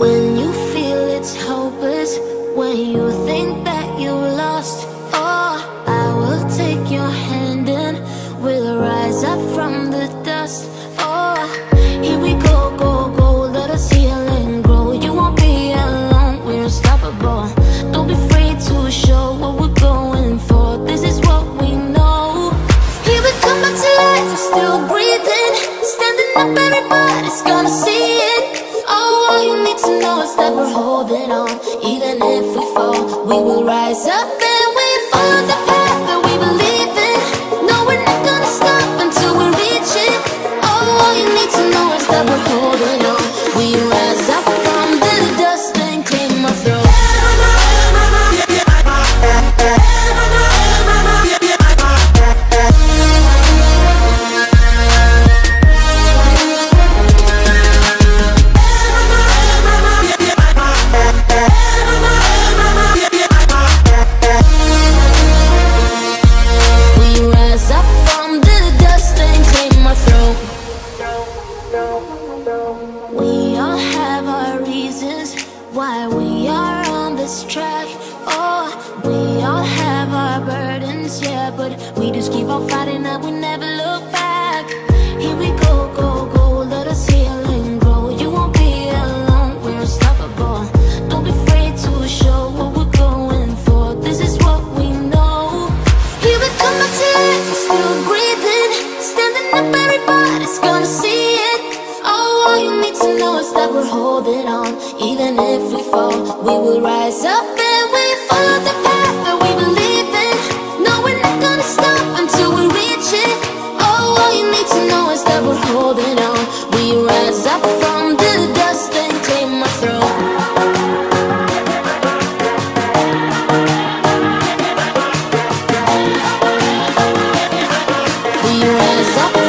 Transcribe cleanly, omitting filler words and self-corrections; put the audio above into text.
When you feel it's hopeless, when you think that you lost, oh, I will take your hand and we'll rise up from the dust. Oh, here we go, go, go, let us heal and grow. You won't be alone, we're unstoppable. Don't be afraid to show what we're going for. This is what we know. Here we come back to life, we're still breathing. Standing up, everybody's gonna see it. Oh, all you need to know is that we're holding on. Even if we fall, we will rise up and we follow the path that we believe in. No, we're not gonna stop until we reach it. Oh, all you need to know is that we're holding on. We rise up from the dust and claim our throne. We all have our reasons why we are on this track. Oh, we all have our burdens, yeah, but we just keep on fighting and we never look back. Here we go, go, go, let us heal and grow. You won't be alone, we're unstoppable. Don't be afraid to show what we're going for. This is what we know. Here we come back to life, we're still breathing. Standing up, everybody's gonna see it. All you need to know is that we're holding on. Even if we fall, we will rise up and we follow the path that we believe in. No, we're not gonna stop until we reach it. Oh, all you need to know is that we're holding on. We rise up from the dust and claim our throne. We rise up.